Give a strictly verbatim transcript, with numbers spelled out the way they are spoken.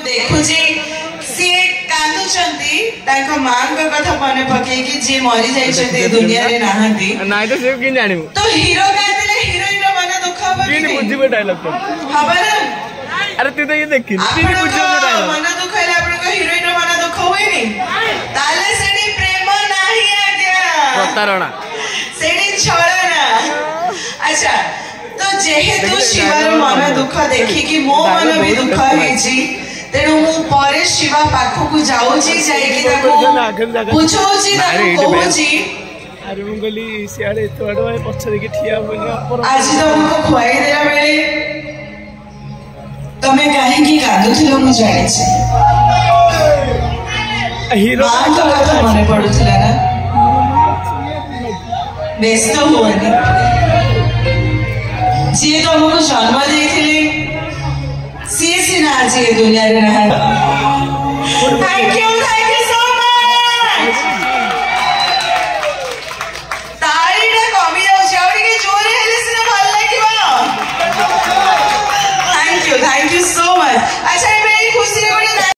देखुची सी कांदुचंती ताको मां को कथा मने पके कि जे मरि जाइछते दुनिया रे नाहंती नाइ तो से किन जानिबो तो हीरो गादिले हीरोइन रो मन दुख हो कि किन बुझिबो डायलॉग तो हबा ना अरे तू तो ये देखि किन बुझिबो डायलॉग मन दुख हैला अपन को हीरोइन रो मन दुख होइनी ताले सेडी प्रेम नाही आज्ञा प्रतारणा सेडी छळना अच्छा तो जेहेतु शिवार मन दुख देखि कि मो मन भी दुख हेछि तेणु मु परे शिवा पाखो को जाउची जाई कि ताको पूछोची ताको कहूची अरे मु गली सियाड़े तोड़ भाई पछ देखि ठिया होइना आज तुमको खुआई देला बेले तमे काहे की कादुथिलो मु जाने छी हीरो मां का कथा मने पडुथिला ना व्यस्त होनी जी तुमको जन्म देथिले सी सी ना जी दुनिया रे रहा थैंक यू